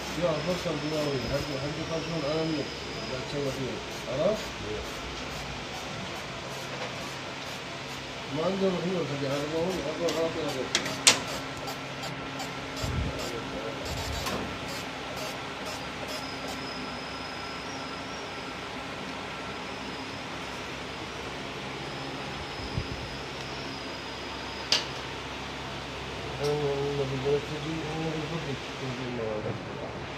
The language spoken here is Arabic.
يا فرصة دماغية حد يخرجون على النت لا تسوي فيه عرفت؟ ما عندهم حلول حق يعرضون يحطون غلطين عليك. أنا بالنسبة لي أنا بفضل تنزل مع